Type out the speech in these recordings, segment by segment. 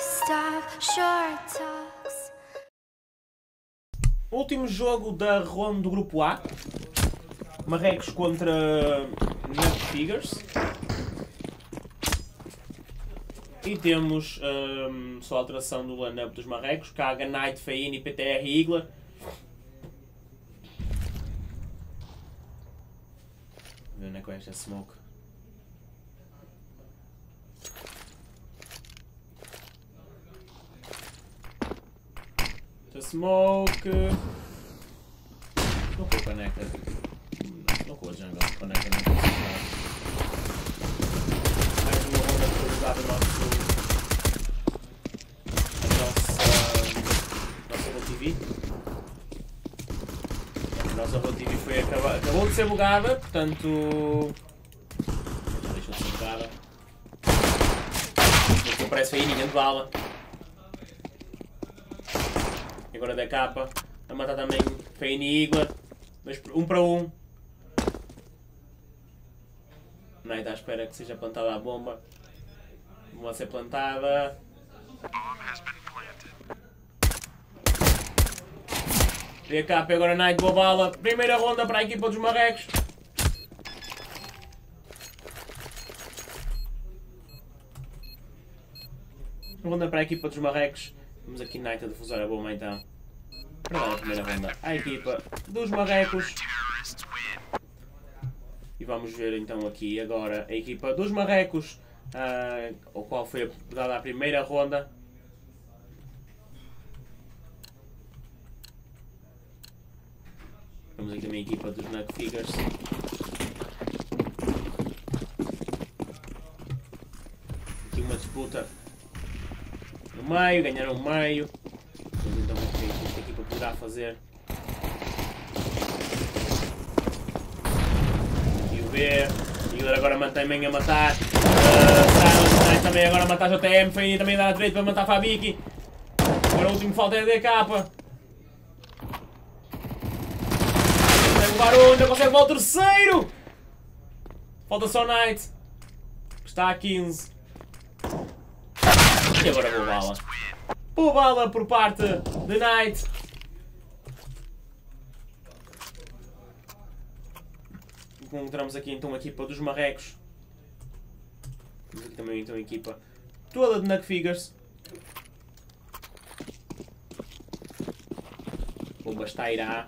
Último jogo da ronda do grupo A. Marrecos contra Nut Figures. E temos só a alteração do line-up dos marrecos. Kaga, Knight, Faini, PTR e Igla. Onde é que é esta smoke? Esta smoke. Não com a caneca. Não com a jungle. Caneca não tem possibilidade. Mais uma ronda de qualidade do nossa RoTV. A nossa RoTV foi acabou de ser bugada, portanto. Já deixou de ser bugada. Não aparece aí ninguém de bala. E agora da capa. A matar também Faini e Igla. Mas 1 para 1. Knight à espera que seja plantada a bomba. Bomba a ser plantada. E a capa agora Knight, boa bala. Primeira ronda para a equipa dos marrecos. Ronda para a equipa dos marrecos. Vamos aqui Knight a defusar a bomba então. Para dar a primeira ronda à equipa dos marrecos. E vamos ver então aqui agora a equipa dos marrecos. Ao qual foi dada a primeira ronda. Temos aqui também a equipa dos Nut Figures. Aqui uma disputa no meio, ganharam o meio. Vamos então ver o que esta equipa poderá fazer. E o B. E agora mantém bem a matar. Silence também agora a matar JTM. Faini também a dar a direita para matar Fabiki. Agora o último falta é a DK. Ainda consegue levar o terceiro! Falta só Knight. Está a 15. E agora boa bala. Boa bala por parte de Knight. Encontramos aqui então a equipa dos marrecos. Temos aqui também então a equipa toda de Nut Figures. Bomba está a ir a.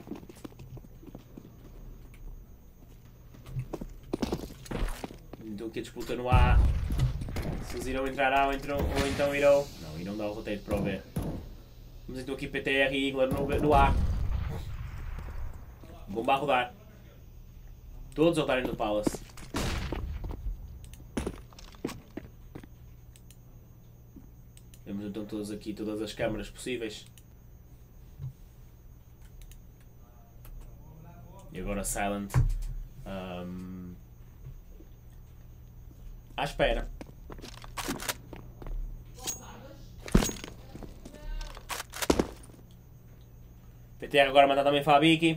Então aqui a disputa no A. Se eles irão entrar A ou então irão. Não, irão dar o roteiro para o B. Vamos então aqui PTR e Igla no A. Bomba a rodar. Todos a lutarem no Palace. Temos então todos aqui, todas as câmaras possíveis. E agora Silent. À espera. PTR agora matar também Fabiki.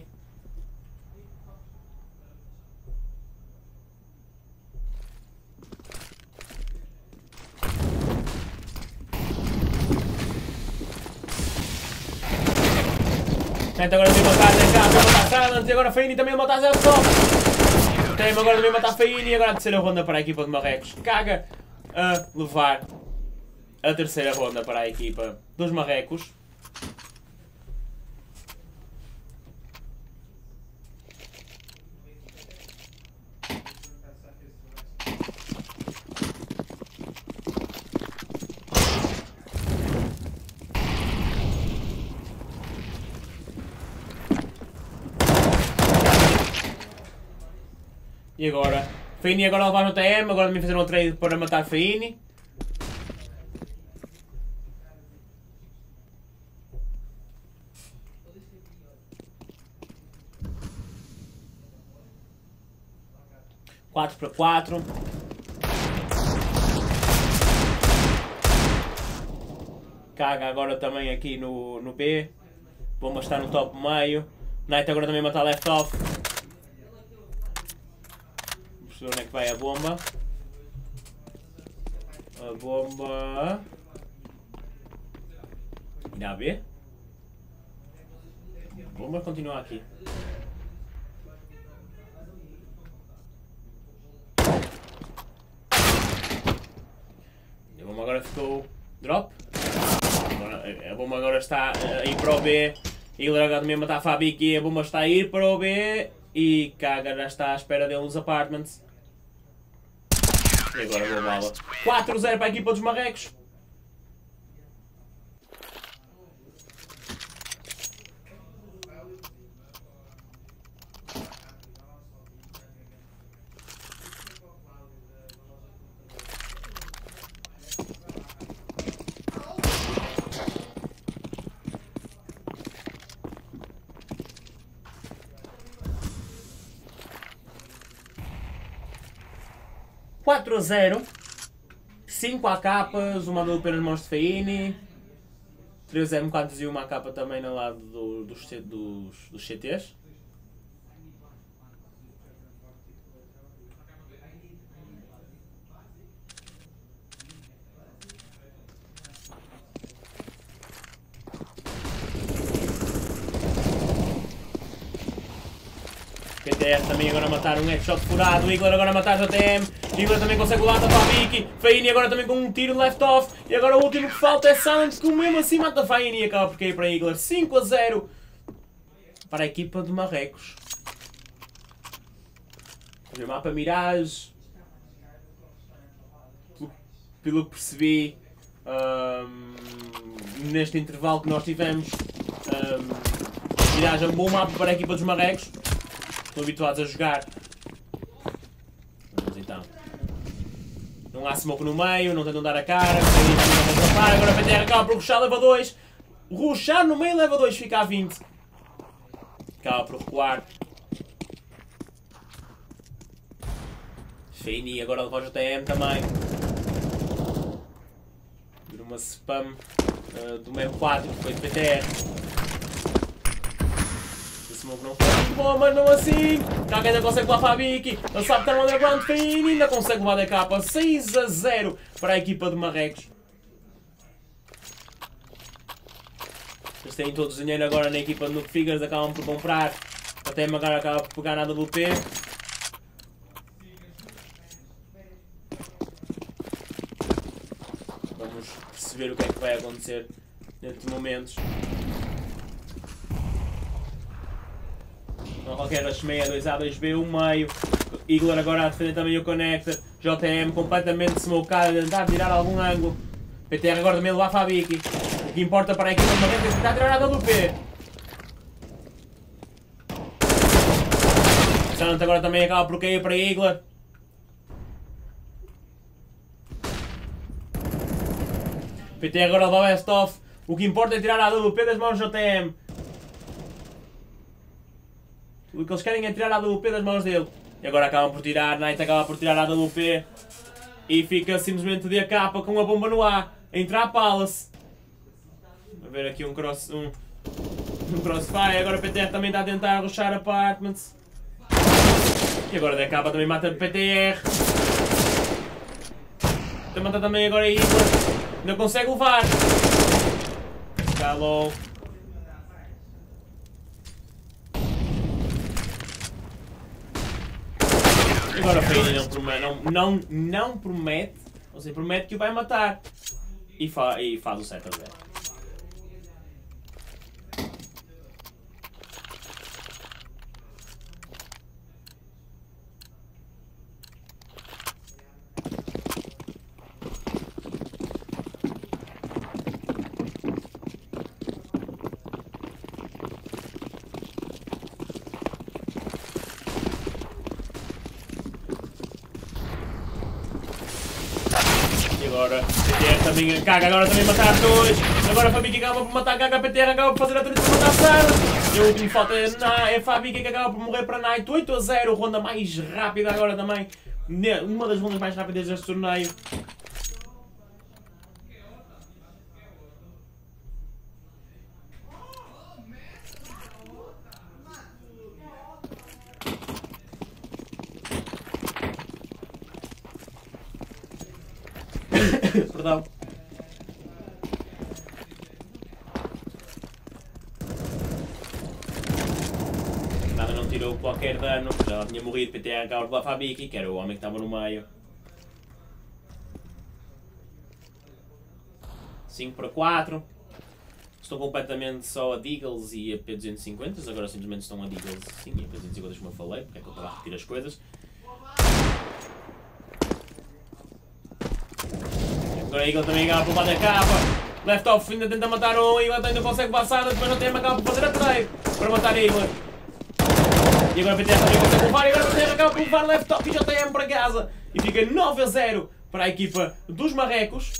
Knight agora vem matar DK, vem matar Silent e agora Faini também a matar Zé Sol. Tem agora também matar Faini e agora a terceira ronda para a equipa de Marrecos. Kaga a levar a terceira ronda para a equipa dos Marrecos. E agora? Faini agora a levar no TM, agora também fazer um trade para matar Faini. Quatro para 4. Kaga agora também aqui no B. Bomba está no top meio. Knight agora também matar left off. Vamos ver onde é que vai a bomba. A bomba. Ainda a B. Vamos continuar aqui. A bomba agora ficou drop. A bomba agora está a ir para o B. Eagler agora também a matar a Fabic. A bomba está a ir para o B. E Kaga já está à espera dele nos apartments. E agora boa bala. 4-0 para a equipa dos marrecos. Quatro a 0, 5 AKs, uma dupla nas mãos de Faini, 3 M4s e uma AK também no lado dos CTs. PTR também agora a matar um headshot furado, o Eagler agora a matar JTM, Eagler também consegue o lado da Fabic, Faini agora também com um tiro left off, e agora o último que falta é Silent, que mesmo assim mata Faini e acaba por cair para Eagler. 5 a 0 para a equipa de Marrecos. O mapa Mirage, pelo que percebi, neste intervalo que nós tivemos, Mirage é um bom mapa para a equipa dos Marrecos. Estão habituados a jogar. Vamos então. Não há smoke no meio, não tentam dar a cara. Agora a PTR acaba por rushar, leva 2. Rushar no meio, leva 2, fica a 20. Acaba por recuar. Faini agora leva o JTM também. Vira uma spam do M4 que foi de PTR. Não foi bom, mas não assim. Kaga ainda consegue levar a Fabic. Ele sabe que está no underground. Faini ainda consegue levar a capa. 6 a 0 para a equipa de Marrecos. Eles têm todos dinheiro agora na equipa de Noob Figures. Acabam por comprar. Até agora acaba por pegar nada do P. Vamos perceber o que é que vai acontecer nestes momentos. Não qualquer rush meia, 2A, 2B, 1 meio. Eagler agora a defender também o connector. JM completamente smokado, a tentar tirar algum ângulo. PTR agora também levar a Fabic. O que importa para a equipa de Marrecos é tentar tirar nada do P. Silent agora também acaba por cair para Eagler. PTR agora leva o best off. O que importa é tirar a AWP das mãos de JM. O que eles querem é tirar a AWP das mãos dele. E agora acabam por tirar, Knight acaba por tirar a AWP. E fica simplesmente de AK com a bomba no A. A entrar a Palace. A ver aqui um crossfire. Agora o PTR também está a tentar rushar apartments. E agora DK também mata o PTR. Mata também agora a Eagler. Ainda consegue levar. Calou. Agora o Faini não promete, ou seja, promete que o vai matar. E faz o 7 a 0. Agora, PTR também, Kaga agora também matar 2. Agora a Fabic acaba por matar Kaga, PTR acaba por fazer a transição para matar Sarah. E o último falta é Fabic que acaba por morrer para Knight. 8 a 0, ronda mais rápida agora também. Uma das rondas mais rápidas deste torneio. Perdão. deu qualquer dano. Já tinha morrido. PTR acaba de lá Fabiki, que era o homem que estava no meio. 5 para 4. Estão completamente só a Deagles e a P250. Agora simplesmente estão a Deagles sim, e a P250 como eu falei, porque é que eu estava a repetir as coisas. Agora a Eagle também acaba por levar da capa. Left off ainda tenta matar o Eagle, ainda consegue passar, depois não tem acaba por fazer a trade para matar a Eagle. E agora a PTR também consegue levar, e agora a PTR acaba por levar left off e JTM para casa. E fica 9-0 para a equipa dos marrecos.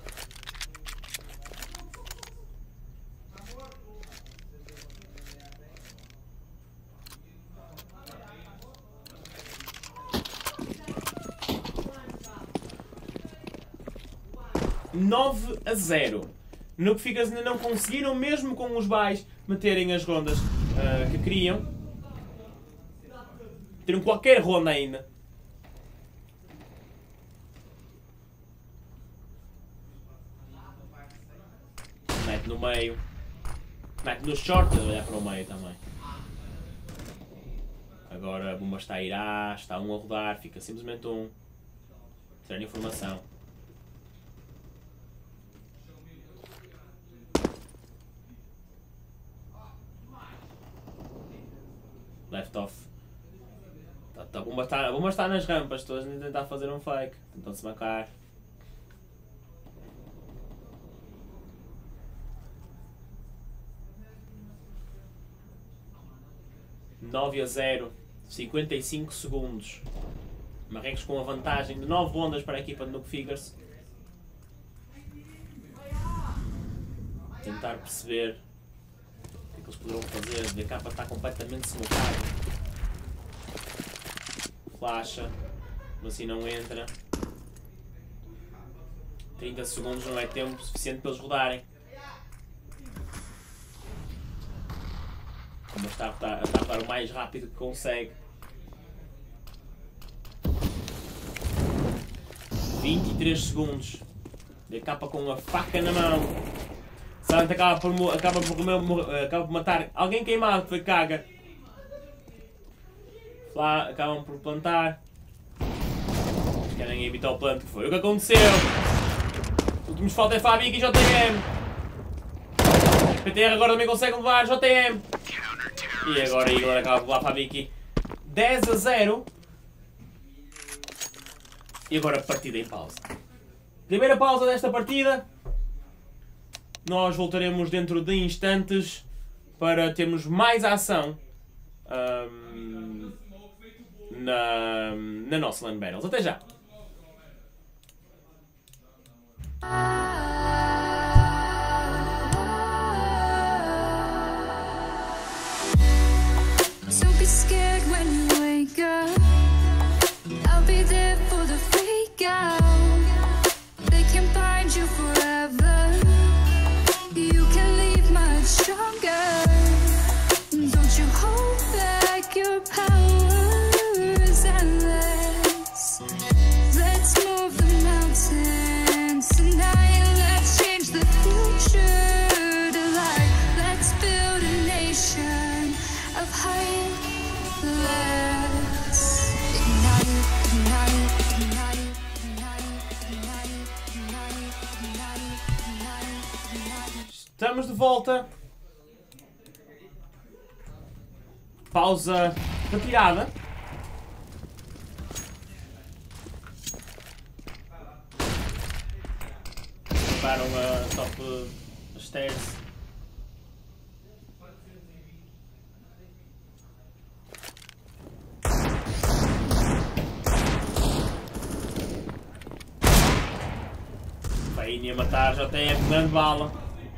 (9-0). No que fica, ainda não conseguiram, mesmo com os buys, meterem as rondas que queriam. Terem qualquer ronda ainda. Mete no meio. Mete no short, a olhar para o meio também. Agora a bomba está a ir A, está um a rodar, fica simplesmente um. Ter informação. Left off. A bomba está nas rampas, todas a tentar fazer um fake. Tentam-se macar. (9-0). 55 segundos. Marrecos com a vantagem de 9 rondas para a equipa de Nuke Figures. Tentar perceber o que eles poderão fazer. A capa está completamente smocada. Flasha, mas assim não entra. 30 segundos não é tempo suficiente para eles rodarem. Mas está a rodar o mais rápido que consegue. 23 segundos. A capa com a faca na mão. Silent acaba por matar alguém queimado, que foi Kaga. Lá acabam por plantar. Eles querem evitar o planto, que foi o que aconteceu. Os últimos falta é Fabiki e JTM. PTR agora também consegue levar JTM. E agora a Eagle acaba por levar Fabiki. 10-0. E agora partida em pausa. Primeira pausa desta partida. Nós voltaremos dentro de instantes para termos mais ação na nossa LAN Battles. Até já! Don't be scared when you wake up. I'll be there for the freak out. They can bind you forever. You can leave much stronger. Don't you hold back, your power is endless. Let's move the mountains tonight. Let's change the future to light. Let's build a nation of height. Let's ignite, ignite, ignite, ignite, ignite, ignite, ignite, ignite, ignite. Estamos de volta. Pausa retirada. Preparam a top stairs. Fainha a matar, já tem a grande bala.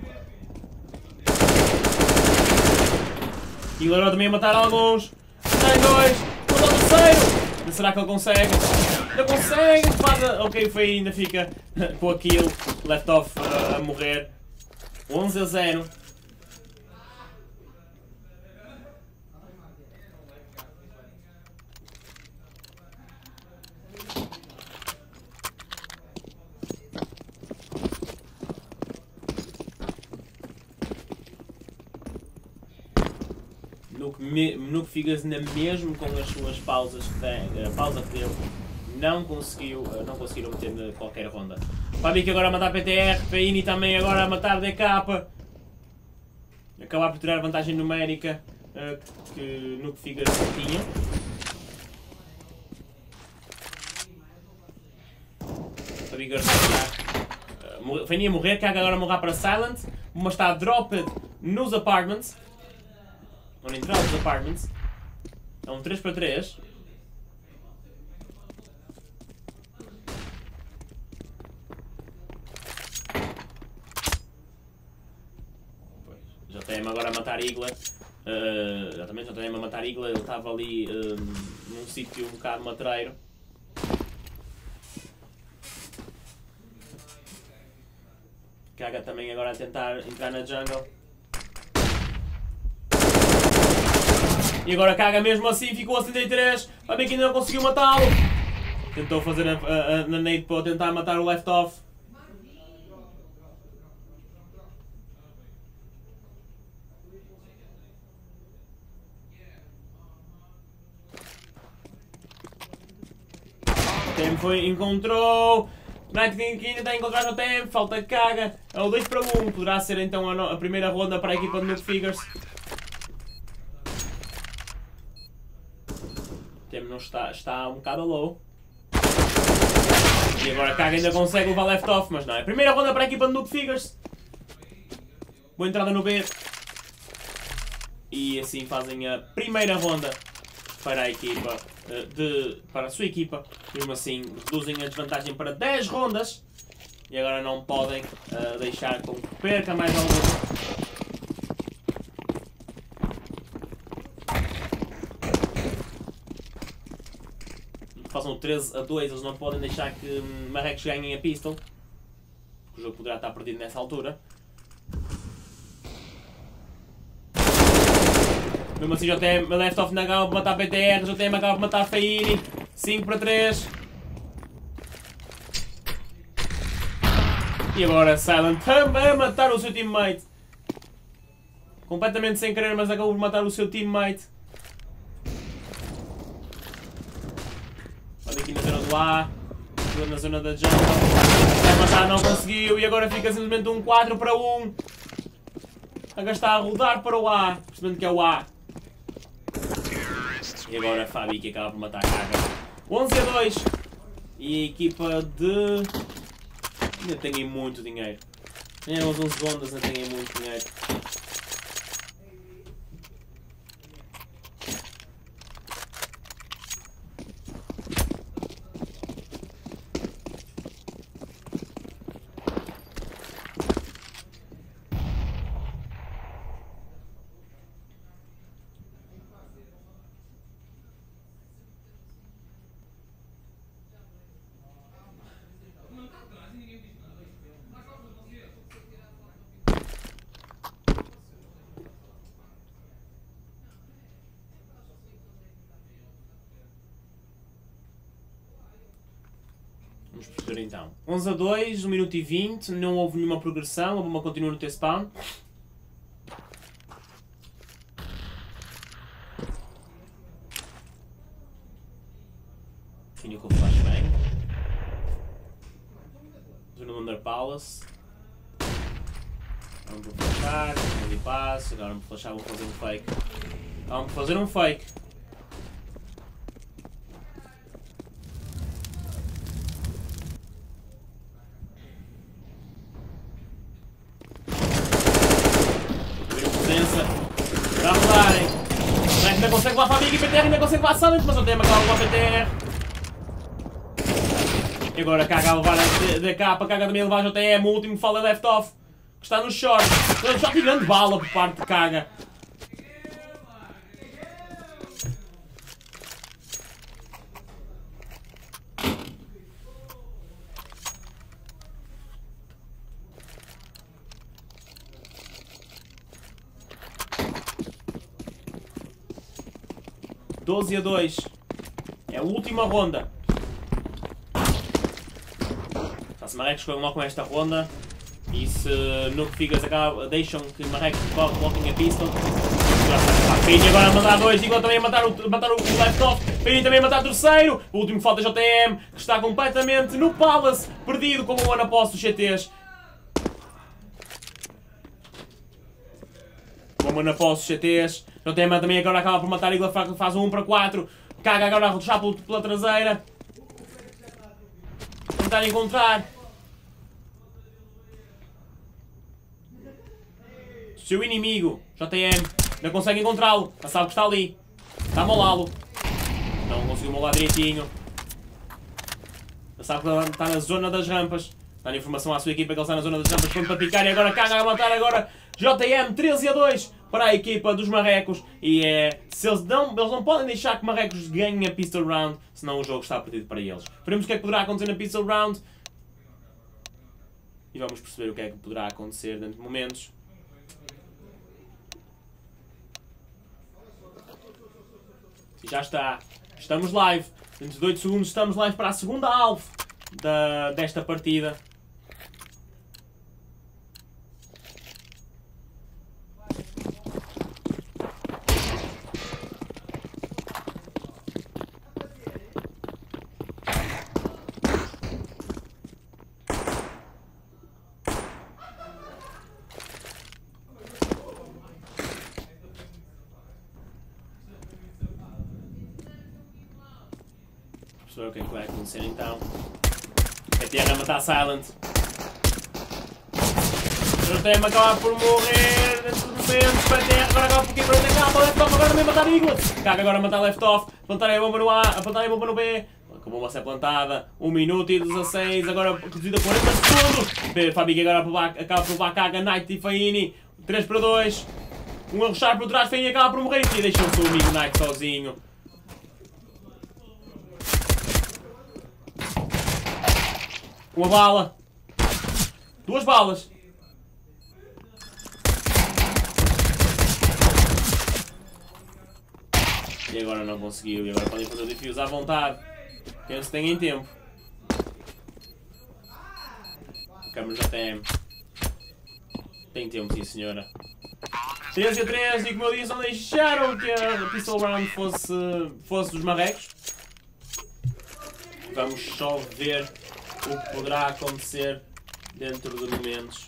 E o Leroy também a matar alguns. Tem dois. Falta o terceiro. Será que ele consegue? Ainda consegue. Ok, foi ainda fica com a kill. Left off a morrer. 11-0. Nuke Figures, ainda mesmo com as suas pausas que tem, a pausa que deu, não conseguiram meter qualquer ronda. Fabi que agora a matar PTR, Faini também agora a matar DK. Acabar por tirar vantagem numérica que Nuke Figures tinha. Fabi que agora Faini a morrer, Kaga agora a morrer para Silent, mas está dropped nos apartments. Onde entrar os apartments. É um 3 para 3. JTM agora a matar Igla. Exatamente, JTM a matar Igla. Ele estava ali num sítio um bocado matreiro. Kaga também agora a tentar entrar na jungle. E agora Kaga mesmo assim, ficou a 73. Vai ver que ainda não conseguiu matá-lo. Tentou fazer a nade para tentar matar o left off. O tempo foi, encontrou. Knight que ainda está a encontrar o tempo, falta Kaga. É o 2 para 1. Poderá ser então a primeira ronda para a equipa de Nuke Figures. Não está um bocado low. E agora Kaga ainda consegue levar left off, mas não. É a primeira ronda para a equipa de Nuke Figures. Boa entrada no B. E assim fazem a primeira ronda para a equipa para a sua equipa. Mesmo assim reduzem a desvantagem para 10 rondas. E agora não podem deixar com que perca mais alguma. Façam 13-2, eles não podem deixar que Marrecos ganhem a pistol. Porque o jogo poderá estar perdido nessa altura. Mesmo assim, JTM left off na acaba por matar PTR, JTM acaba por matar Faini. 5 para 3. E agora Silent também a matar o seu teammate. Completamente sem querer, mas acabou por matar o seu teammate. Olha aqui na zona do A, na zona da jungle. Vai matar, não conseguiu. E agora fica simplesmente um 4 para 1. Agora está a rodar para o A, percebendo que é o A. E agora Fabi que acaba por matar a Kaga. 11-2. E a equipa de... ainda tem muito dinheiro. Ganharam as 11 rondas, ainda tem muito dinheiro. Vamos perceber então. 11-2, 1 minuto e 20, não houve nenhuma progressão, a bomba continua no T-spawn. Fini com o flashbang. Zona do Under Palace. Vamos flashar, vamos passo, agora vamos flashar, vou fazer um fake. Vamos fazer um fake. Para rodarem. Ainda consegue levar a Fabi e PTR, ainda consegue levar a Silent, mas o tema acaba de levar a PTR. E agora Kaga a levar a DK, Kaga também a levar a JTM, o último fala left off, que está no short. Já tirando bala por parte de Kaga. Doze a 2. É a última ronda. Se Marrecos colocam esta ronda e se Nuke Figures deixam que Marrecos coloquem a pistol, Fini agora a mandar dois, igual também a matar o left off. Fini também a matar o terceiro. O último falta JTM, que está completamente no Palace, perdido com o ano após dos CTs. Com o ano após os CTs. JTM também agora acaba por matar, Igla faz um 1 para 4. Caga agora a rotuchar pela traseira. Tentar encontrar o seu inimigo, JTM. Não consegue encontrá-lo, já sabe que está ali. Está a molá-lo. Não conseguiu molar direitinho. Já sabe que está na zona das rampas. Dá informação à sua equipa que ele está na zona das rampas. Põe para picar e agora caga a matar agora. JTM 13-2 para a equipa dos Marrecos. E se eles não podem deixar que Marrecos ganhem a Pistol Round, senão o jogo está perdido para eles. Veremos o que é que poderá acontecer na Pistol Round. E vamos perceber o que é que poderá acontecer dentro de momentos. E já está. Estamos live. Dentro de 8 segundos estamos live para a segunda alvo desta partida. Vamos ver o que é que vai acontecer então. A Terra matar Silent. O tema acaba por morrer dentro do momento. A Terra agora acaba por aqui para o TK. Left off agora também matar Eagle. Caga agora matar left off. Plantarem a bomba no A. Plantarem a bomba no B. A bomba a ser plantada. 1 minuto e 16. Agora reduzida a 40 segundos. Fabi agora acaba por levar Caga, Knight e Faini. 3 para 2. Um a rushar por trás. Faini acaba por morrer. E deixou o seu amigo Knight sozinho. Uma bala. 2 balas. E agora não conseguiu. E agora podem fazer o defuse à vontade. Quem se tem em tempo. Câmara já tem tempo, sim senhora. 13-3 e como eu disse, não deixaram que a Pistol Round fosse dos Marrecos. Vamos só ver o que poderá acontecer dentro de momentos.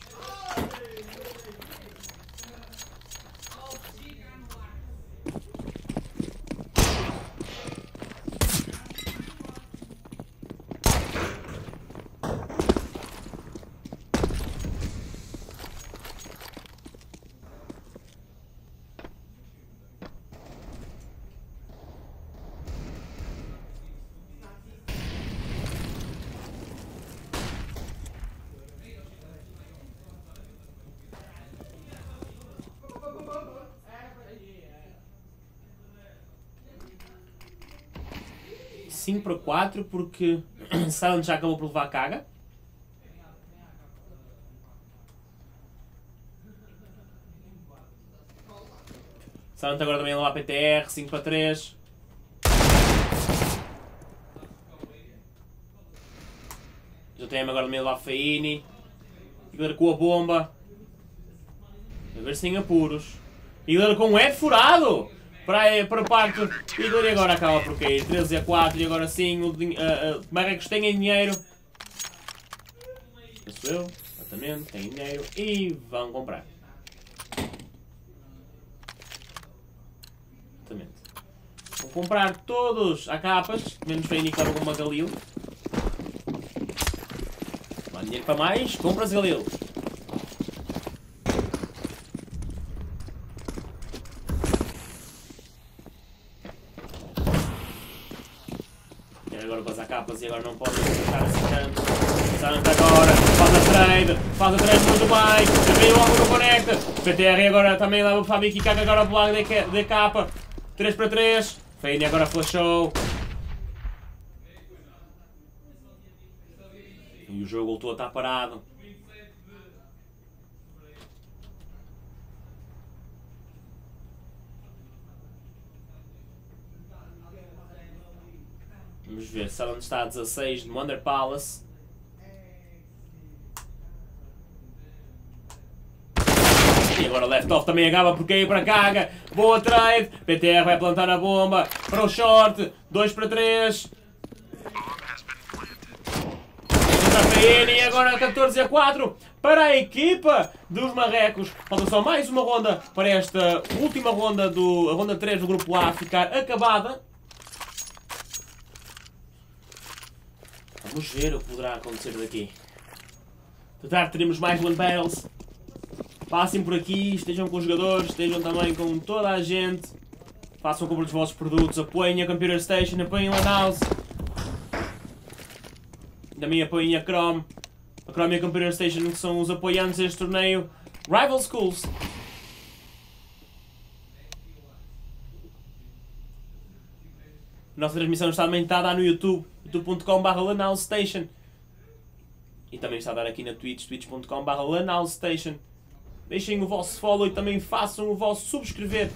Cinco para 4 porque Silent já acabou por levar a Caga. Silent agora também leva a PTR. 5 para 3. JTM agora também leva a Faini. Igler com a bomba. A ver se tem apuros. Igler com um head furado. Para parte e agora acaba por cair 13-4 e agora sim o Marrecos tem dinheiro. Penso eu, exatamente, tem dinheiro e vão comprar. Exatamente. Vão comprar todos a capas, menos para indicar alguma Galil. Não há dinheiro para mais, compras Galil. Agora com as capas e agora não pode ficar assim tanto. Silent agora, faz a trade muito bem, também logo no conecta. PTR agora também leva o Fabi que caga agora para o lado de capa. 3 para 3, Faini agora flashou. E o jogo voltou a estar parado. Vamos ver, Silent está a 16 no Wonder Palace. E agora Left Off também acaba por cair para Kaga. Boa trade. PTR vai plantar a bomba para o short. 2 para 3. E agora 14-4 para a equipa dos marrecos. Falta só mais uma ronda para esta última ronda, a ronda 3 do grupo A ficar acabada. Vamos ver o que poderá acontecer daqui. Tentar teremos mais one battles. Passem por aqui, estejam com os jogadores, estejam também com toda a gente. Façam compra dos vossos produtos, apoiem a Computer Station, apoiem a House. Também apoiem a Chrome. A Chrome e a Computer Station, que são os apoiantes deste torneio. Rival Schools. A nossa transmissão está também a dar no YouTube. youtube.com/LanhouseStation. E também está a dar aqui na Twitch, twitch.com/LanhouseStation. Deixem o vosso follow e também façam o vosso subscrever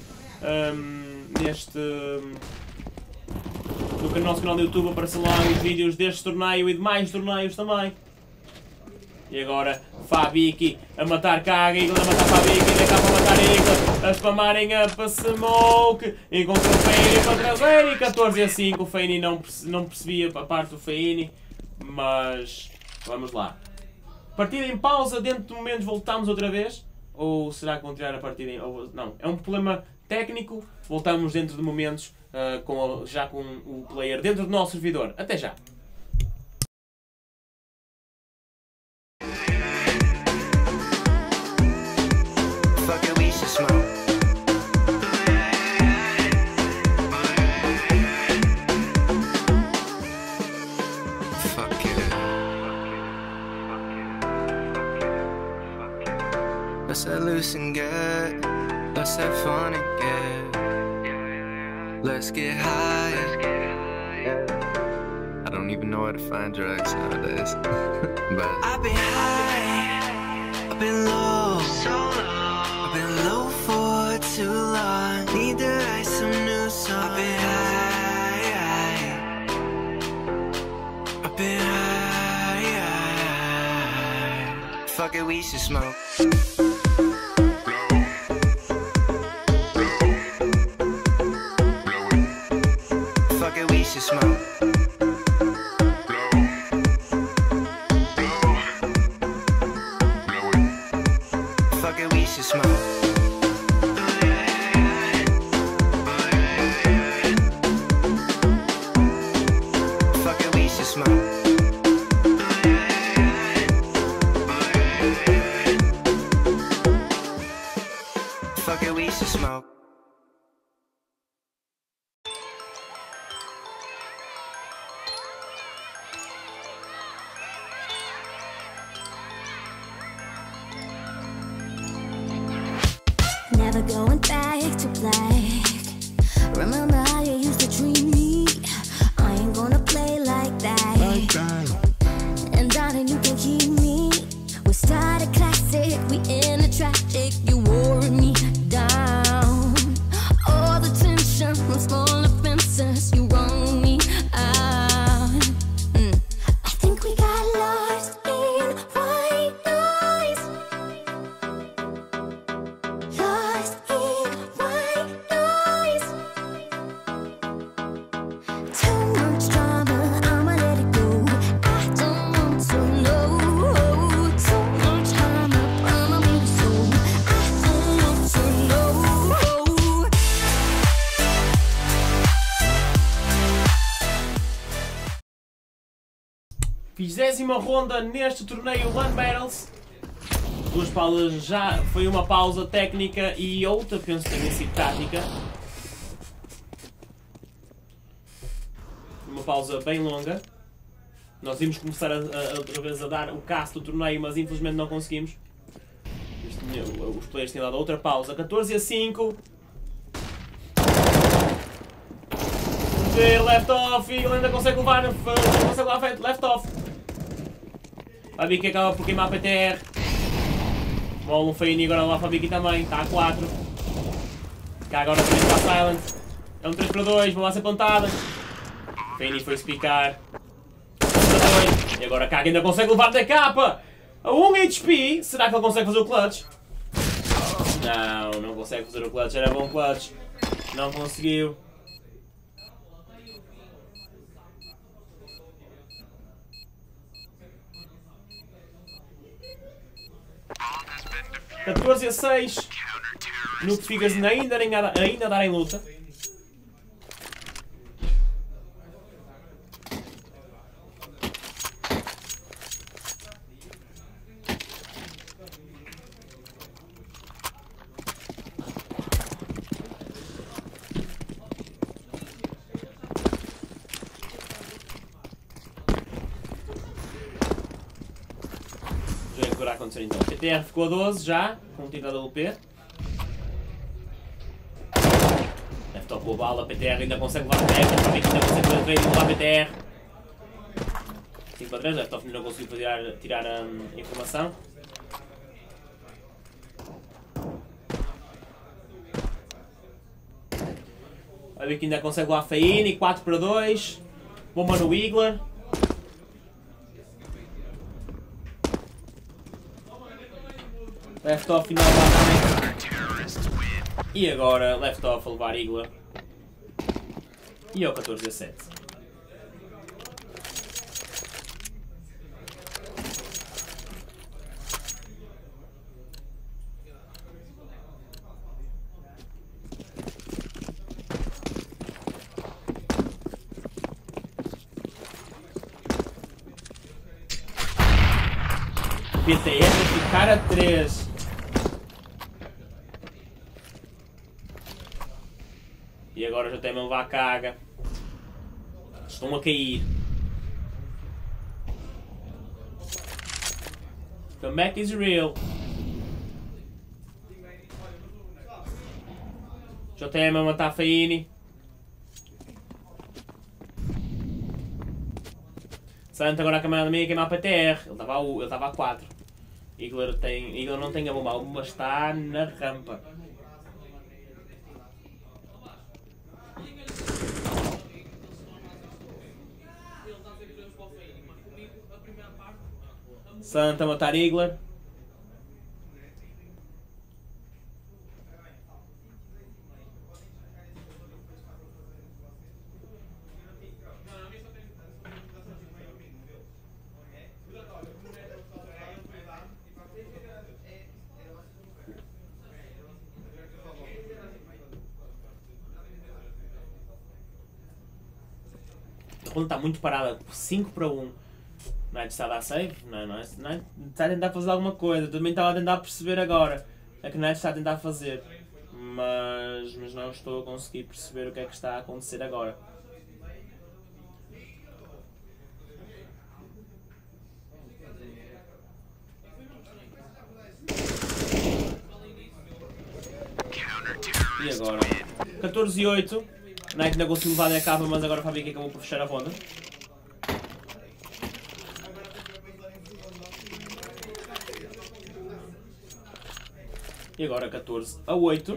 no nosso canal do YouTube. Apareçam lá os vídeos deste torneio e de mais torneios também. E agora Fabiki a matar Kaga, Eagle a matar Fabiki, DK a matar Eagle, a spamarem up a Smoke, encontrou o Feini para traseiro e 14-5. O Feini não percebia a parte do Feini, mas vamos lá. Partida em pausa, dentro de momentos voltamos outra vez? Ou será que vão tirar a partida em... Não, é um problema técnico, voltamos dentro de momentos já com o player dentro do nosso servidor. Até já! Let's get loose and get, let's have fun and get, let's get high. I don't even know where to find drugs nowadays. But I've been high, I've been low, so low. I've been low for too long. Need to write some new songs. I've been high, I've been high. Fuck it, we should smoke. Smoke. Fuck it, we should smoke. Fuck it, we should smoke. Fuck it, we should smoke. Never going back to black. Remember how you used to treat me? I ain't gonna play like that. And darling, you can keep me. We started classic, we in a tragic. You wore me down. All the tension from small offenses, you wrung me out. I think we got lost in white noise. Lost in white noise. Too much drama, I'ma let it go. I don't want to know. Too much drama, I'ma be so. I don't want to know. 20ª ronda neste torneio One Battles. Duas pausas já, foi uma pausa técnica e outra, penso que tenha sido tática. Uma pausa bem longa. Nós íamos começar outra vez a dar o cast do torneio, mas infelizmente não conseguimos. Os players tinham dado outra pausa. 14-5. Left off, e ele ainda consegue levar, left off. Fabiki acaba por queimar a PTR. Bom, o Feini agora lá Fabiki também, está a 4. Cá agora também está a Silent. É um 3 para 2, vão lá ser plantadas. Feini foi picar. 3 para 2. E agora Kaga ainda consegue levar DK a 1 HP. Será que ele consegue fazer o clutch? Não, não consegue fazer o clutch. Era bom clutch. Não conseguiu. Tá 14-6. Nuke Figures ainda dar em luta. Agora acontecer então. PTR ficou a 12 já, com o tiro da WP. F-top boa bala, PTR ainda consegue levar PTR, para ver que ainda consegue fazer trade e levar PTR. 5 para 3, F-top ainda não conseguiu tirar a informação. Vai ver que ainda consegue levar Faini, 4 para 2. Bomba no Wiggler. Left off final lá também. E agora left off a levar Igla. E ao 14-7. PTR a ficar a 3. E agora já tem a levar a caga. Estão a cair. Comeback is real. JTM a matar a Faini. Santa agora a câmera meia queimar a PTR. Ele estava a 4. Igler não tem a bomba, mas está na rampa. Santa a matar Igler. A ronda está muito parada, 5 para 1. Knight está a dar save? Não está a tentar fazer alguma coisa. Também estava a tentar perceber agora. É que Knight está a tentar fazer. Mas não estou a conseguir perceber o que é que está a acontecer agora. E agora? 14-8. Knight ainda conseguiu levar a capa, mas agora o Fabi que acabou por fechar a ronda. E agora 14-8.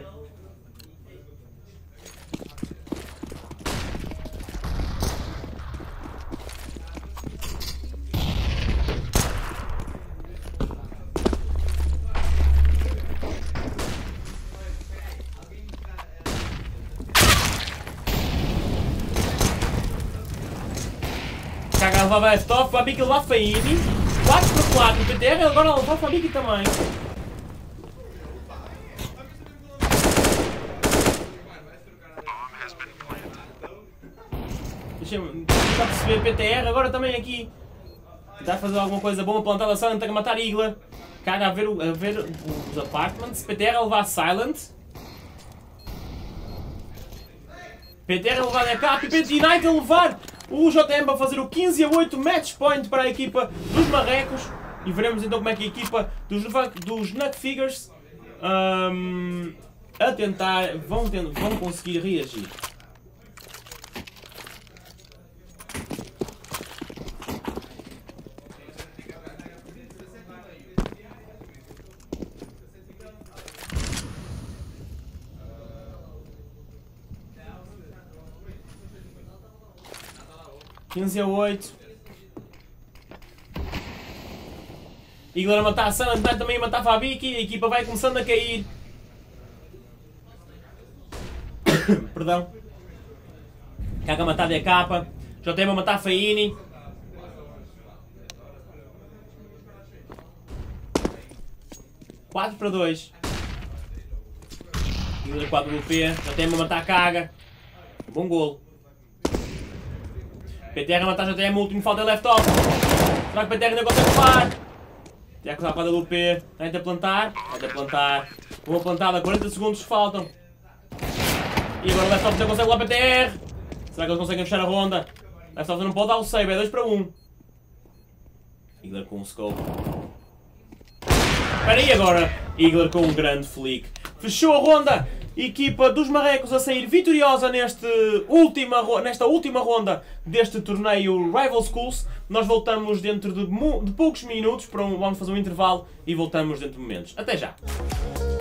Caga levava F-top, Fabi que levava Faini. 4/4 PTR, agora levava Fabi também. Deixa-me perceber PTR, agora também aqui. Tentar fazer alguma coisa boa, plantar a Silent, a matar Igla. Caga a ver os apartments. PTR a levar Silent. PTR a levar a capa e PT Knight a levar o JM a fazer o 15-8 match point para a equipa dos Marrecos. E veremos então como é que a equipa dos Nut Figures a tentar vão conseguir reagir. (15-8). Igler a matar a Silent, também a matar a Fabi, a equipa vai começando a cair. Perdão. Caga a matar DK. Já tem a matar Faini. Quatro para 2. Igler 4 do P. Já tem a matar Caga. Bom golo. PTR a matar JTM, o último falta é left off. Será que o PTR ainda consegue levar? Tiago está a quadra do P. Tenta plantar. Tenta plantar. Uma plantada, 40 segundos faltam. E agora o left off já consegue lá PTR. Será que eles conseguem fechar a ronda? Left off não pode dar o save, é 2 para 1. Igler com um scope. Espera aí agora. Igler com um grande flick. Fechou a ronda. Equipa dos marrecos a sair vitoriosa nesta última ronda deste torneio Rival Schools. Nós voltamos dentro de poucos minutos, vamos fazer um intervalo e voltamos dentro de momentos. Até já!